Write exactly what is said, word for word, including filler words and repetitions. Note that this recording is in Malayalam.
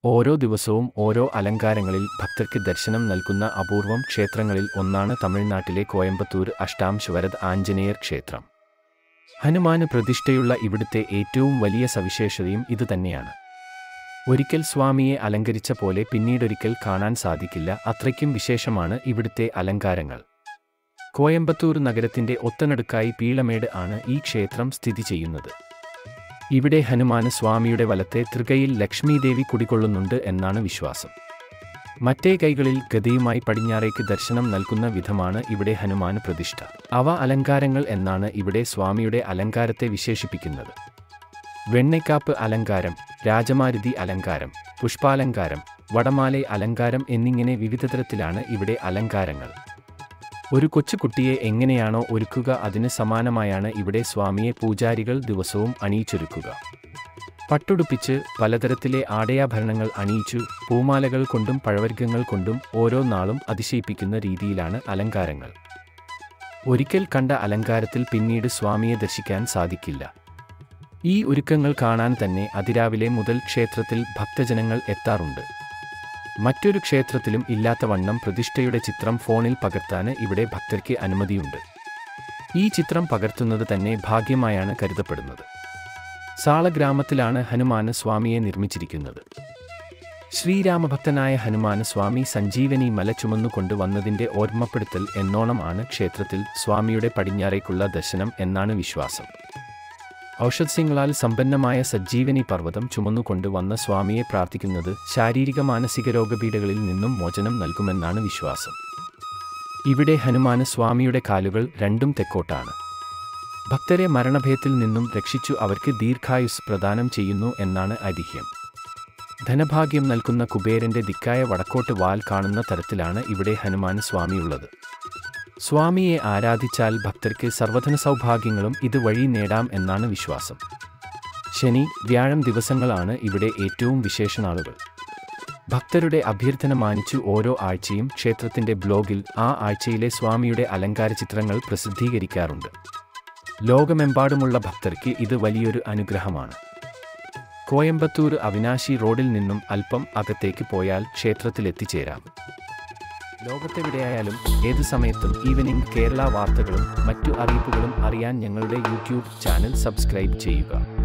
ഓരോ ദിവസവും ഓരോ അലങ്കാരങ്ങളിൽ ഭക്തർക്ക് ദർശനം നൽകുന്ന അപൂർവം ക്ഷേത്രങ്ങളിൽ ഒന്നാണ് തമിഴ്നാട്ടിലെ കോയമ്പത്തൂർ അഷ്ടാംശവരദ് ആഞ്ജനേയർ ക്ഷേത്രം. ഹനുമാന് പ്രതിഷ്ഠയുള്ള ഇവിടുത്തെ ഏറ്റവും വലിയ സവിശേഷതയും ഇതുതന്നെയാണ്. ഒരിക്കൽ സ്വാമിയെ അലങ്കരിച്ച പോലെ പിന്നീടൊരിക്കൽ കാണാൻ സാധിക്കില്ല, അത്രയ്ക്കും വിശേഷമാണ് ഇവിടുത്തെ അലങ്കാരങ്ങൾ. കോയമ്പത്തൂർ നഗരത്തിന്റെ ഒത്തനടുക്കായി പീളമേട് ആണ് ഈ ക്ഷേത്രം സ്ഥിതി ചെയ്യുന്നത്. ഇവിടെ ഹനുമാന് സ്വാമിയുടെ വലത്തെ തൃകയിൽ ലക്ഷ്മീദേവി കുടികൊള്ളുന്നുണ്ട് എന്നാണ് വിശ്വാസം. മറ്റേ കൈകളിൽ ഗദയുമായി പടിഞ്ഞാറേക്ക് ദർശനം നൽകുന്ന വിധമാണ് ഇവിടെ ഹനുമാന് പ്രതിഷ്ഠ. അവ അലങ്കാരങ്ങൾ എന്നാണ് ഇവിടെ സ്വാമിയുടെ അലങ്കാരത്തെ വിശേഷിപ്പിക്കുന്നത്. വെണ്ണയ്ക്കാപ്പ് അലങ്കാരം, രാജമാരുതി അലങ്കാരം, പുഷ്പാലങ്കാരം, വടമാലൈ അലങ്കാരം എന്നിങ്ങനെ വിവിധതരത്തിലാണ് ഇവിടെ അലങ്കാരങ്ങൾ. ഒരു കൊച്ചുകുട്ടിയെ എങ്ങനെയാണോ ഒരുക്കുക അതിന് സമാനമായാണ് ഇവിടെ സ്വാമിയെ പൂജാരികൾ ദിവസവും അണിയിച്ചൊരുക്കുക. പട്ടുടുപ്പിച്ച് പലതരത്തിലെ ആടയാഭരണങ്ങൾ അണിയിച്ചു പൂമാലകൾ കൊണ്ടും പഴവർഗ്ഗങ്ങൾ കൊണ്ടും ഓരോ നാളും അതിശയിപ്പിക്കുന്ന രീതിയിലാണ് അലങ്കാരങ്ങൾ. ഒരിക്കൽ കണ്ട അലങ്കാരത്തിൽ പിന്നീട് സ്വാമിയെ ദർശിക്കാൻ സാധിക്കില്ല. ഈ ഒരുക്കങ്ങൾ കാണാൻ തന്നെ അതിരാവിലെ മുതൽ ക്ഷേത്രത്തിൽ ഭക്തജനങ്ങൾ എത്താറുണ്ട്. മറ്റൊരു ക്ഷേത്രത്തിലും ഇല്ലാത്ത വണ്ണം പ്രതിഷ്ഠയുടെ ചിത്രം ഫോണിൽ പകർത്താന് ഇവിടെ ഭക്തർക്ക് അനുമതിയുണ്ട്. ഈ ചിത്രം പകർത്തുന്നത് തന്നെ ഭാഗ്യമായാണ് കരുതപ്പെടുന്നത്. സാളഗ്രാമത്തിലാണ് ഹനുമാന് സ്വാമിയെ നിർമ്മിച്ചിരിക്കുന്നത്. ശ്രീരാമഭക്തനായ ഹനുമാന് സ്വാമി സഞ്ജീവനി മല ചുമന്നുകൊണ്ട് വന്നതിൻ്റെ ഓർമ്മപ്പെടുത്തൽ എന്നോണം ആണ് ക്ഷേത്രത്തിൽ സ്വാമിയുടെ പടിഞ്ഞാറേക്കുള്ള ദർശനം എന്നാണ് വിശ്വാസം. ഔഷധസ്യങ്ങളാൽ സമ്പന്നമായ സജ്ജീവനി പർവ്വതം ചുമന്നുകൊണ്ട് വന്ന സ്വാമിയെ പ്രാർത്ഥിക്കുന്നത് ശാരീരിക മാനസിക രോഗപീഠകളിൽ നിന്നും മോചനം നൽകുമെന്നാണ് വിശ്വാസം. ഇവിടെ ഹനുമാന് സ്വാമിയുടെ കാലുകൾ രണ്ടും തെക്കോട്ടാണ്. ഭക്തരെ മരണഭയത്തിൽ നിന്നും രക്ഷിച്ചു അവർക്ക് ദീർഘായുസ് പ്രദാനം ചെയ്യുന്നു എന്നാണ് ഐതിഹ്യം. ധനഭാഗ്യം നൽകുന്ന കുബേരന്റെ ദിക്കായ വടക്കോട്ട് വാൽ കാണുന്ന തരത്തിലാണ് ഇവിടെ ഹനുമാന് സ്വാമിയുള്ളത്. സ്വാമിയെ ആരാധിച്ചാൽ ഭക്തർക്ക് സർവ്വധന സൗഭാഗ്യങ്ങളും ഇതുവഴി നേടാം എന്നാണ് വിശ്വാസം. ശനി, വ്യാഴം ദിവസങ്ങളാണ് ഇവിടെ ഏറ്റവും വിശേഷനാളുകൾ. ഭക്തരുടെ അഭ്യർത്ഥന മാനിച്ചു ഓരോ ആഴ്ചയും ക്ഷേത്രത്തിന്റെ ബ്ലോഗിൽ ആ ആഴ്ചയിലെ സ്വാമിയുടെ അലങ്കാര ചിത്രങ്ങൾ പ്രസിദ്ധീകരിക്കാറുണ്ട്. ലോകമെമ്പാടുമുള്ള ഭക്തർക്ക് ഇത് വലിയൊരു അനുഗ്രഹമാണ്. കോയമ്പത്തൂർ അവിനാശി റോഡിൽ നിന്നും അല്പം അകത്തേക്ക് പോയാൽ ക്ഷേത്രത്തിലെത്തിച്ചേരാം. ലോകത്തെവിടെയായാലും ഏത് സമയത്തും ഈവനിംഗ് കേരള വാർത്തകളും മറ്റു അറിയിപ്പുകളും അറിയാൻ ഞങ്ങളുടെ യൂട്യൂബ് ചാനൽ സബ്സ്ക്രൈബ് ചെയ്യുക.